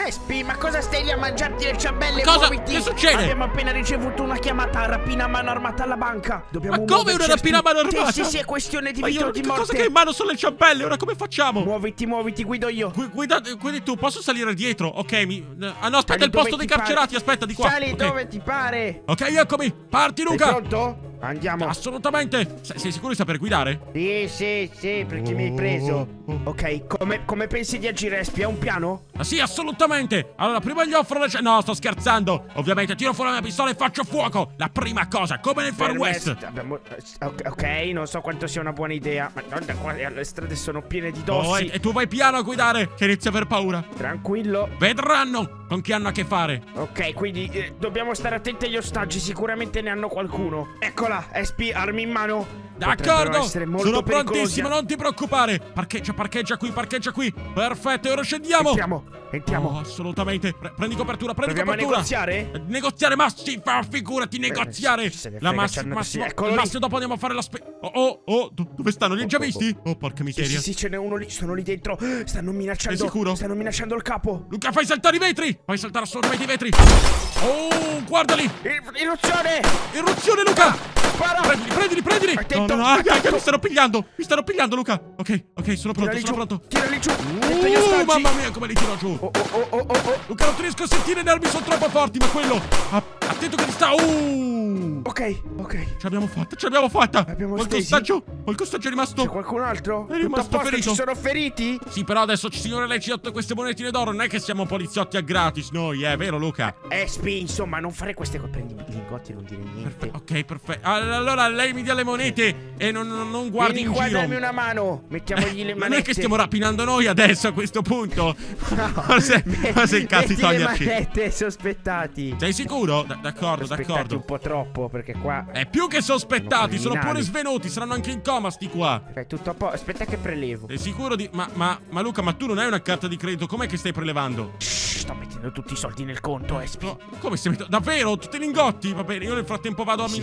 Espi, ma cosa stai lì a mangiarti le ciambelle? Cosa? Muoviti. Che succede? Abbiamo appena ricevuto una chiamata, rapina a mano armata alla banca. Dobbiamo Ma come muoverci, una rapina a mano Espi. armata? Sì, è questione di Ma vita o io, di che morte. cosa che hai in mano sono le ciambelle? Ora come facciamo? Muoviti, guido io. Guidi tu, posso salire dietro? Ok, ah no, aspetta, Sali il posto dove dei ti carcerati, pare. aspetta, di qua. Sali Ok. dove ti pare. Ok, eccomi, parti Sei Luca. pronto? Andiamo. Assolutamente. Sei sicuro di saper guidare? Sì, perché mi hai preso. Ok, come pensi di agire, Espi? Hai un piano? Ah sì, assolutamente. Allora, prima gli offro le no, sto scherzando. Ovviamente tiro fuori la mia pistola e faccio fuoco. La prima cosa, come nel Far West. Ok, non so quanto sia una buona idea. Ma guarda qua, le strade sono piene di Oh, dossi. e tu vai piano a guidare, che inizio a aver paura. Tranquillo. Vedranno con chi hanno a che fare. Ok, quindi dobbiamo stare attenti agli ostaggi. Sicuramente ne hanno qualcuno. Eccola, Espi, armi in mano. D'accordo, Essere molto sono pericolosi. prontissimo, non ti preoccupare. Parcheggia qui. Perfetto, e ora scendiamo. Entriamo. Oh, assolutamente. Prendi copertura, Proviamo a negoziare? Negoziare, ma sì, figurati, negoziare. se ne La frega, massimo, eccolo lì. dopo andiamo a fare la dove stanno? Li hai già visti? Oh, porca miseria. Sì, ce n'è uno lì, sono lì dentro. Stanno minacciando. Sei sicuro? Stanno minacciando il capo. Luca, fai saltare i vetri. Fai saltare assolutamente i vetri. Oh, guardali. Irruzione! Irruzione, Luca. Spara! Prendili. Attento, No, attento. mi stanno pigliando, Luca. Ok, sono pronto. Tirali giù. Attento agli ostaggi. Mamma mia, come li tiro giù. Oh. Luca, non riesco a sentire, i nervi sono troppo forti, ma quello. Attento che ti sta. Ok. Ce l'abbiamo fatta. Abbiamo Qualche ostaggio è rimasto. C'è qualcun altro? È rimasto Tutto a posto? ferito. Ci sono feriti? Sì, però adesso, signore, lei ci ha dato queste monetine d'oro. Non è che siamo poliziotti a gratis noi, vero, Luca? Espi, insomma, non fare queste cose. Prendi i lingotti e non dire niente. Ok, perfetto. Allora lei mi dia le monete e non guardi Vieni in qua, giro. dammi una mano. Mettiamogli le manette. Non è che stiamo rapinando noi adesso a questo punto. Forse il cazzo di Metti toglierci. le manette sospettati. Sei sicuro? D'accordo. Sospettati un po' troppo, perché qua È più che sospettati, sono criminali. pure svenuti, saranno anche in coma sti qua. Ok, tutto a posto. Aspetta che prelevo. Sei sicuro di... Ma Luca, ma tu non hai una carta di credito, com'è che stai prelevando? Sto mettendo tutti i soldi nel conto, Espi. No, come stai mettendo? Davvero? Tutti i lingotti? Va bene, io nel frattempo vado a, Sì.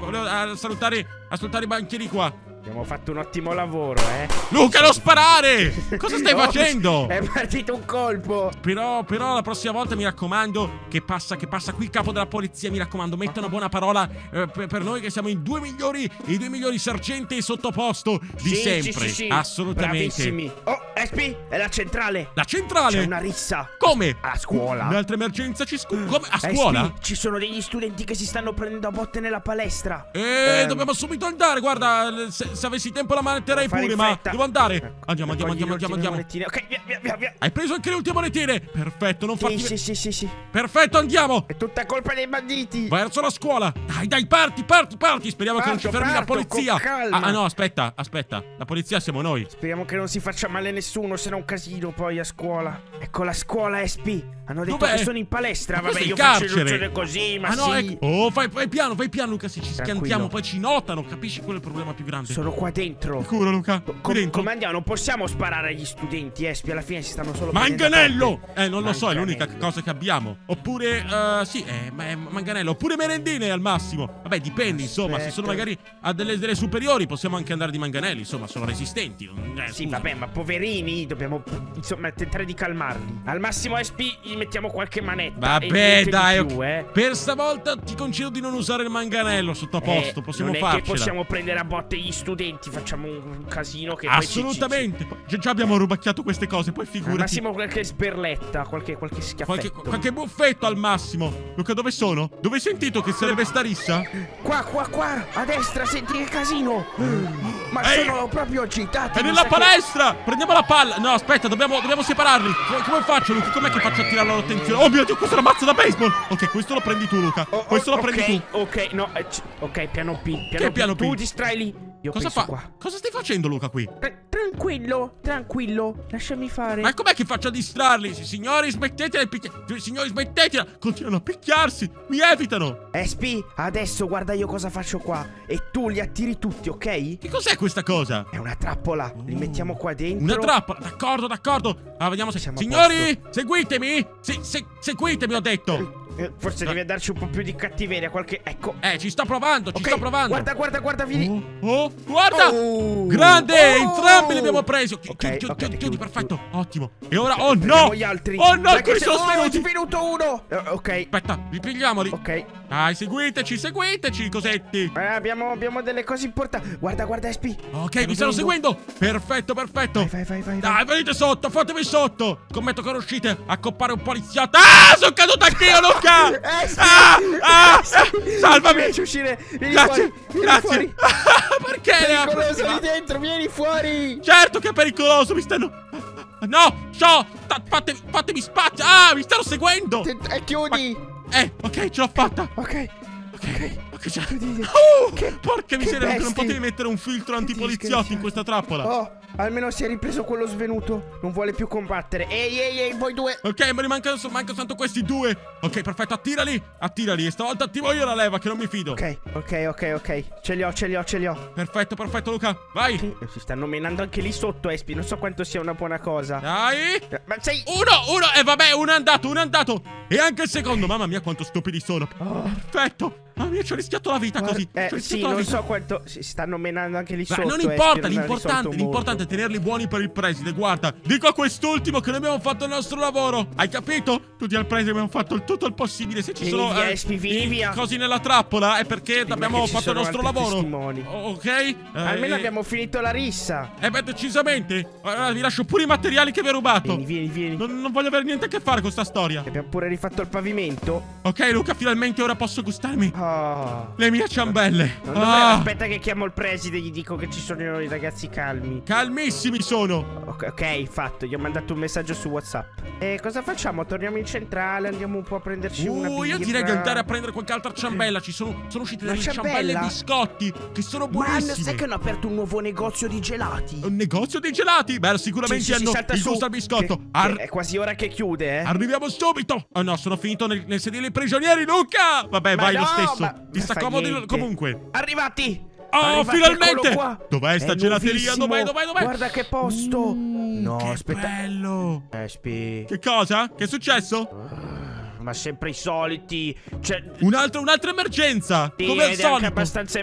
a salutare i banchieri qua. Abbiamo fatto un ottimo lavoro, Luca, non sparare! Cosa stai facendo? È partito un colpo. Però la prossima volta mi raccomando che passa qui il capo della polizia, mi raccomando, metta una buona parola per noi che siamo i due migliori sergenti sottoposto di sempre. Sì. Assolutamente. Bravissimi. Oh, Espi, è la centrale. La centrale? C'è una rissa. Come? A scuola. Un'altra emergenza come? A scuola? Espi, ci sono degli studenti che si stanno prendendo a botte nella palestra. Dobbiamo subito andare, guarda, se avessi tempo la manetterei Fare pure, in ma fretta. devo andare. Andiamo. Monettine. Ok, via. Hai preso anche le ultime monetine? Perfetto, non farti... Sì. Perfetto, andiamo. È tutta colpa dei banditi. Verso la scuola. Dai, parti. Speriamo che non ci fermi la polizia. con calma. No, aspetta. La polizia siamo noi. Speriamo che non si faccia male nessuno, se no un casino poi a scuola. Ecco la scuola, Espi. Hanno detto Dov'è? che sono in palestra. Ma Vabbè, questo è io il faccio carcere. illusione così, ma no, sì. ecco. Oh, vai piano, Luca, se ci schiantiamo Tranquillo. poi ci notano, capisci? Quello è il problema più grande. Sono qua dentro. Sicuro, Luca? Qui dentro? Come andiamo? Non possiamo sparare agli studenti, Espi. Alla fine si stanno solo prendendo a Manganello! parte. Non lo so, è l'unica Manganello. cosa che abbiamo. Oppure, manganello. Oppure merendine al massimo. Vabbè, dipende, insomma. Se sono magari a delle superiori, possiamo anche andare di manganelli. Insomma, sono resistenti. Sì, scusa. vabbè, ma poverini, dobbiamo insomma tentare di calmarli. Al massimo, Espi, gli mettiamo qualche manetta. e Vabbè, niente dai, di più, per stavolta ti concedo di non usare il manganello sotto a posto. Possiamo non è farcela. che possiamo prendere a botte gli studenti, facciamo un casino che Assolutamente. Già abbiamo rubacchiato queste cose, poi poi al figurati. massimo qualche sberletta, qualche schiaffetto. Qualche buffetto al massimo. Luca, dove sono? Dove hai sentito che sarebbe sta rissa? Qua, a destra, senti che casino. Ma Ehi! sono proprio agitati. È mi nella sa che- palestra! Prendiamo la palla! No, aspetta, dobbiamo separarli! Come faccio, Luca? Com'è che faccio a tirare la loro attenzione? Oh mio Dio, questa è una mazza da baseball! Ok, questo lo prendi tu, Luca. Questo lo prendi tu. Ok, no, ok, piano P. Che piano P? Tu distraili. Io Cosa penso fa? qua. Cosa stai facendo, Luca, qui? Tranquillo, lasciami fare. Ma com'è che faccio a distrarli? Signori, smettetela di picchiare! Signori, smettetela! Continuano a picchiarsi! Mi evitano! Espi, adesso guarda io cosa faccio qua. E tu li attiri tutti, ok? Che cos'è questa cosa? È una trappola. Li mettiamo qua dentro. Una trappola! D'accordo! Vediamo se... Siamo a Signori, seguitemi! Seguitemi, ho detto! Forse devi darci un po' più di cattiveria, qualche... Ecco. Ci sta provando, ci sta provando. Guarda, vieni. Guarda. Grande, entrambi li abbiamo presi. Chiudi, perfetto. Ottimo. E ora, oh no. Gli altri. Oh no, alcuni sono svenuti. È svenuto uno. Ok. Aspetta, ripigliamoli. Ok. Dai, seguiteci, cosetti. Abbiamo delle cose importanti. Guarda, SP. Ok, mi stanno seguendo. Perfetto. Vai. Dai, venite sotto, fatemi sotto. Scommetto che riuscite a coppare un poliziotto. Ah, sono caduto anch'io, Luca. Salvami. Riesci a uscire. Vieni Grazie. fuori. Perché? Pericoloso lì dentro, vieni fuori. Certo che è pericoloso, mi stanno... No, fatemi spazio. Mi stanno seguendo. Chiudi. Ok, ce l'ho fatta. Ok. Porca miseria, non potevi mettere un filtro antipoliziotti in questa trappola. Oh, almeno si è ripreso quello svenuto. Non vuole più combattere. Ehi, voi due. Ok, ma ne mancano soltanto questi due. Ok, perfetto, attirali. E stavolta attivo io la leva, che non mi fido. Ok. Ce li ho. Perfetto, Luca, vai. Si stanno menando anche lì sotto, Espi. Non so quanto sia una buona cosa. Dai. Ma sei... Uno. Vabbè, uno è andato. E anche il secondo. Mamma mia, quanto stupidi sono. Perfetto. Mamma mia, ci ho rischiato la vita così. Non so quanto. Si stanno menando anche lì sotto. Non importa, l'importante è tenerli buoni per il preside. Guarda, dico a quest'ultimo che noi abbiamo fatto il nostro lavoro. Hai capito? Tutti al preside abbiamo fatto tutto il possibile. Se ci sono così nella trappola è perché abbiamo fatto il nostro lavoro. Ok? Almeno abbiamo finito la rissa. Decisamente. Allora, vi lascio pure i materiali che vi ho rubato. Vieni. Non voglio avere niente a che fare con sta storia. Abbiamo pure rifatto il pavimento. Ok, Luca, finalmente ora posso gustarmi le mie ciambelle. Aspetta che chiamo il preside e gli dico che ci sono i ragazzi calmi. Calmissimi sono. Ok, fatto. Gli ho mandato un messaggio su WhatsApp. E cosa facciamo? Torniamo in centrale, andiamo un po' a prenderci una birra. Io direi di andare a prendere qualche altra ciambella. Sono uscite delle ciambelle e biscotti che sono buonissime. Ma sai che hanno aperto un nuovo negozio di gelati? Un negozio di gelati? Beh, sicuramente hanno il gusto al biscotto. È quasi ora che chiude, Arriviamo subito. Oh no, sono finito nel sedile prigionieri, Luca. Vabbè, vai lo stesso. Ti sta comodo comunque. Arrivati. Finalmente! Dov'è sta gelateria? Dov'è? Guarda che posto! No, che aspetta. bello! Espi. Che cosa? Che è successo? Ma sempre i soliti. Cioè... Un'altra emergenza! Come al solito! È abbastanza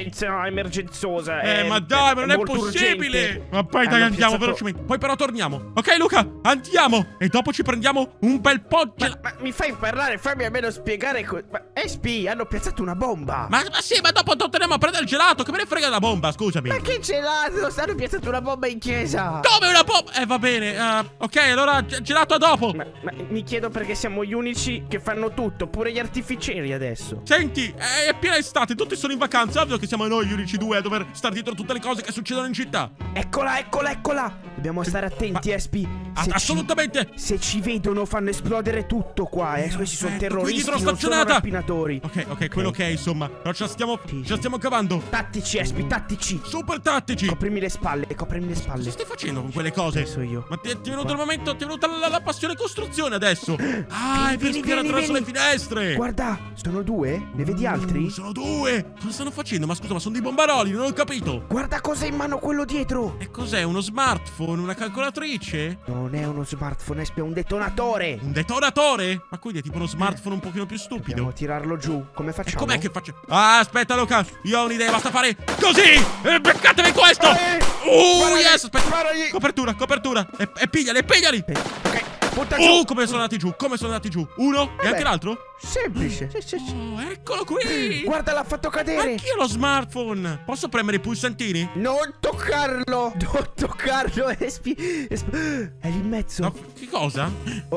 emergenzosa. Ma dai, ma non è possibile! Urgente. Ma poi dai, andiamo velocemente. Poi però torniamo. Ok, Luca, andiamo! E dopo ci prendiamo un bel po'. Ma mi fai parlare? Fammi almeno spiegare. Ma SP, hanno piazzato una bomba. Ma sì, ma dopo torneremo a prendere il gelato. Che me ne frega la bomba, scusami. Ma che gelato? Hanno piazzato una bomba in chiesa. Dove una bomba? Va bene. Ok, allora gelato a dopo. Ma mi chiedo perché siamo gli unici che fanno tutto, pure gli artificieri adesso. Senti, è piena estate, tutti sono in vacanza. Ovvio che siamo noi gli unici due a dover stare dietro tutte le cose che succedono in città. Eccola. Dobbiamo stare attenti, SP. Assolutamente. Se ci vedono fanno esplodere tutto qua, Questi sono terroristi, non sono rapinatori. Ok, quello che è, insomma. Però ce la stiamo cavando. Tattici, SP, tattici. Super tattici. Coprimi le spalle. Cosa stai facendo con quelle cose? So io. Ma ti è venuto il momento, ti è venuta la passione costruzione adesso. È per spiare attraverso le finestre. Guarda, sono due? Ne vedi altri? Sono due. Cosa stanno facendo? Ma scusa, ma sono dei bombaroli, non ho capito. Guarda cosa ha in mano quello dietro. E cos'è? Uno smartphone? Una calcolatrice? Non è uno smartphone, è un detonatore. Un detonatore? Ma quindi è tipo uno smartphone un pochino più stupido. Dobbiamo tirarlo giù. Come facciamo? Com'è che faccio? Aspetta, Luca, io ho un'idea, basta fare così. Beccatevi questo. Yes, aspetta. Copertura. E pigliali. Ok. Come sono andati giù? Uno? E anche l'altro? Semplice. Eccolo qui. Guarda, l'ha fatto cadere. Anch'io lo smartphone. Posso premere i pulsantini? Non toccarlo, Espi. È lì in mezzo. No, che cosa?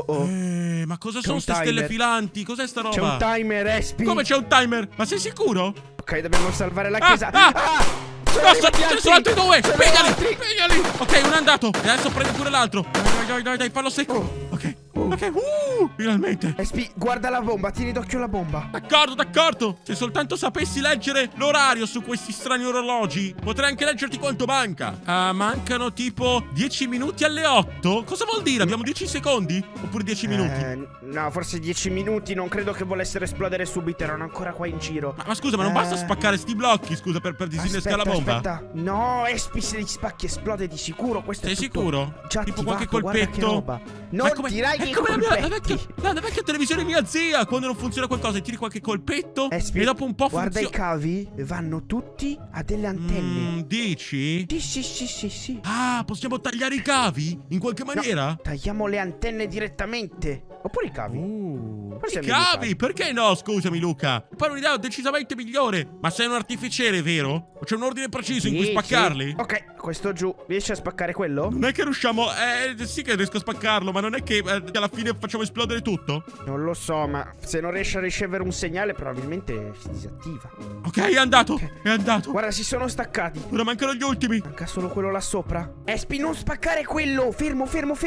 Ma cosa sono queste stelle filanti? Cos'è sta roba? C'è un timer, Espi. Come c'è un timer? Ma sei sicuro? Ok, dobbiamo salvare la chiesa. Ce sono altri due. Pigliali. Ok, uno è andato. E adesso prendi pure l'altro. Dai, fallo secco. Ok. Finalmente. SP, guarda la bomba, tieni d'occhio la bomba. D'accordo. Se soltanto sapessi leggere l'orario su questi strani orologi, potrei anche leggerti quanto manca. Mancano tipo 10 minuti alle 8. Cosa vuol dire? Abbiamo 10 secondi? Oppure 10 minuti? No, forse 10 minuti. Non credo che volessero esplodere subito. Erano ancora qua in giro. Ma scusa, ma non basta spaccare sti blocchi, scusa, per disinnescare la bomba? Aspetta. No, SP, se li spacchi esplode di sicuro. Questo sei è tutto sicuro? già tipo attivato, qualche colpetto? Non tirai il colpetto. la vecchia televisione mia zia. Quando non funziona qualcosa, tiri qualche colpetto e dopo un po' guarda, i cavi vanno tutti a delle antenne. Dici? Sì. Ah, possiamo tagliare i cavi? In qualche maniera? No, tagliamo le antenne direttamente. Oppure i cavi. I cavi? Perché no? Scusami, Luca. Poi un'idea decisamente migliore. Ma sei un artificiere, vero? O c'è un ordine preciso in cui spaccarli? Ok, questo giù. Riesci a spaccare quello? Non è che riusciamo... sì che riesco a spaccarlo, ma non è che alla fine facciamo esplodere tutto? Non lo so, ma se non riesce a ricevere un segnale probabilmente si disattiva. Ok, è andato. È andato. Guarda, si sono staccati. Ora mancano gli ultimi. Manca solo quello là sopra. Espi, non spaccare quello. Fermo.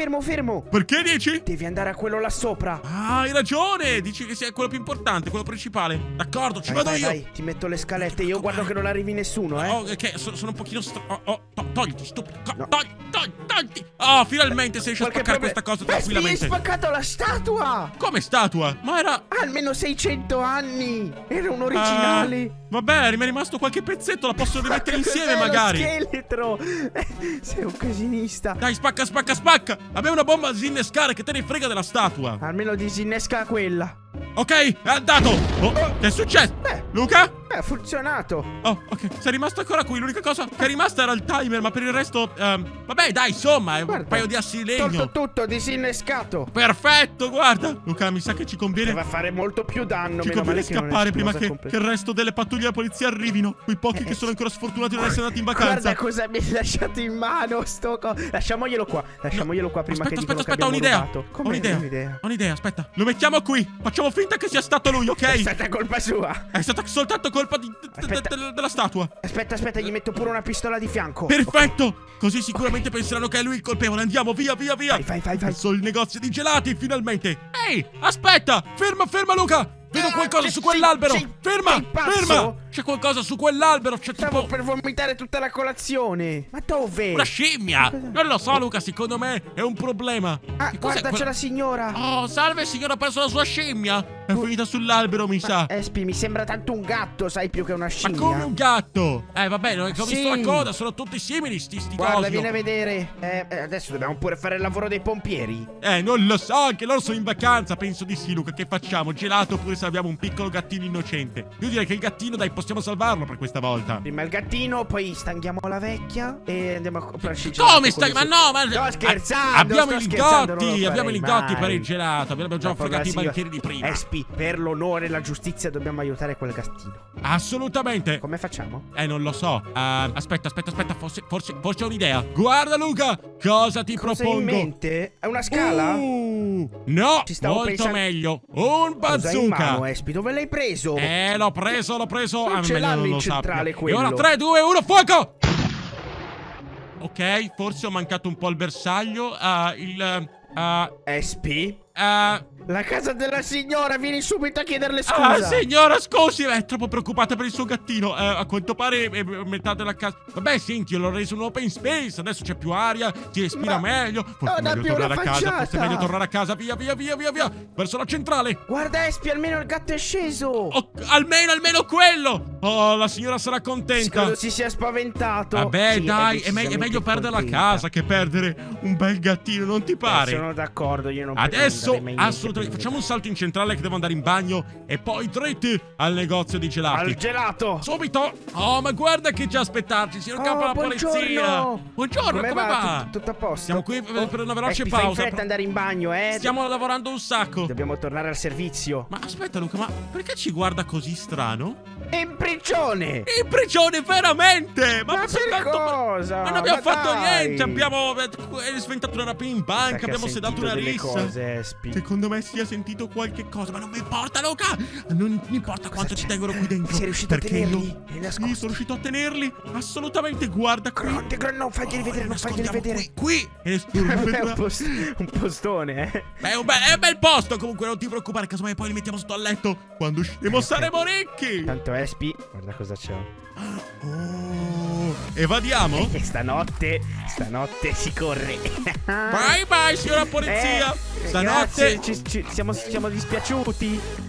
Perché dici? Devi andare a quello là sopra. Ah, hai ragione. Dici che sia quello più importante, quello principale. D'accordo, ci vado io. Dai, ti metto le scalette. Io guardo che non arrivi nessuno, ok, sono un pochino togliti, stupido. No. Togliti. Oh, finalmente sei riuscito a spaccare questa cosa tranquillamente. Hai spaccato la statua. Come statua? Ma era... almeno 600 anni. Era un originale. Vabbè, mi è rimasto qualche pezzetto. La posso rimettere insieme magari. Scheletro. Sei un casinista. Dai, spacca. Abbiamo una bomba da disinnescare. Che te ne frega della statua? Almeno disinnesca quella. Ok, è andato. Che è successo? Luca? Ha funzionato. Oh, ok, sei rimasto ancora qui. L'unica cosa che è rimasta era il timer. Ma per il resto vabbè, dai, insomma, è un paio di assi di legno. Tolto tutto, disinnescato. Perfetto, guarda. Luca, mi sa che ci conviene... va a fare molto più danno. Ci conviene scappare prima che il resto delle pattuglie della polizia arrivino. Quei pochi che sono ancora sfortunati di non essere andati in vacanza. Guarda cosa mi hai lasciato in mano, Lasciamoglielo qua prima che aspetta, ho un'idea, aspetta. Lo mettiamo qui. Facciamo finta che sia stato lui, ok? È stata colpa sua. È stata soltanto colpa della statua. Aspetta, gli metto pure una pistola di fianco. Perfetto. Così sicuramente penseranno che è lui il colpevole. Andiamo, via. Vai. Verso il negozio di gelati, finalmente. Ehi, aspetta. Ferma, Luca. Vedo qualcosa su quell'albero. Ferma. C'è qualcosa su quell'albero. Stavo per vomitare tutta la colazione. Ma dove? Una scimmia. Non lo so, Luca, secondo me è un problema. Guarda, c'è la signora. Oh, salve, signora, ha perso la sua scimmia. È finita sull'albero, mi sa. Espi, mi sembra tanto un gatto, sai, più che una scimmia. Ma come un gatto? Vabbè, non è che ho visto la coda. Sono tutti simili, sti Guarda, vieni a vedere. Adesso dobbiamo pure fare il lavoro dei pompieri. Non lo so, anche loro sono in vacanza. Penso di sì, Luca. Che facciamo? Gelato oppure salviamo un piccolo gattino innocente? Io direi che il gattino, dai, possiamo salvarlo per questa volta. Prima il gattino, poi stanghiamo la vecchia e andiamo a comprarci il gelato. Come stai? Ma no, ma... Sto scherzando. Abbiamo i lingotti per il gelato. Abbiamo già fregato i banchieri di prima. Espi, per l'onore e la giustizia dobbiamo aiutare quel gattino. Assolutamente. Come facciamo? Non lo so. Aspetta. Forse ho un'idea. Guarda, Luca, cosa ti propongo? In mente? È una scala? No, molto meglio. Un bazooka. In mano, Espi, dove l'hai preso? L'ho preso. Non ce l'hanno in centrale quello. E ora 3, 2, 1, fuoco! Ok, forse ho mancato un po' il bersaglio. Espi? La casa della signora, vieni subito a chiederle scusa. Signora, scusi, è troppo preoccupata per il suo gattino. A quanto pare è metà della casa. Vabbè, senti, io l'ho reso un open space. Adesso c'è più aria, si respira meglio. Forse è meglio tornare a casa. Forse è meglio tornare a casa. Via. Verso la centrale. Guarda, Espi, almeno il gatto è sceso. Almeno quello. Oh, la signora sarà contenta. Scusa, si sia spaventato. Vabbè, dai, è meglio perdere la casa che perdere un bel gattino, non ti pare? Sono d'accordo, io non adesso, assolutamente. Facciamo un salto in centrale che devo andare in bagno e poi dritti al negozio di gelati. Al gelato! Subito! Oh, ma guarda che già aspettarci, signor capo della polizia! Buongiorno, come va? Tutto a posto? Siamo qui per una veloce pausa. Fai in fretta andare in bagno, Stiamo lavorando un sacco. Dobbiamo tornare al servizio. Ma aspetta, Luca, ma perché ci guarda così strano? È in prigione! In prigione, veramente! Ma per cosa? Ma non abbiamo fatto niente! Abbiamo sventato una rapina in banca, abbiamo sedato una rissa. Secondo me si è sentito qualche cosa, ma non mi importa, Luca! Non mi importa quanto ci tengono qui dentro. Sei riuscito a tenerli? Sì, sono riuscito a tenerli. Assolutamente, guarda qui. Non faglieli vedere, Qui! Un postone, Beh, è un bel posto, comunque, non ti preoccupare, casomai poi li mettiamo sotto al letto. Quando usciremo saremo ricchi! Tanto Espi, guarda cosa c'è. Evadiamo? Stanotte si corre. Bye, signora polizia. Stanotte siamo dispiaciuti.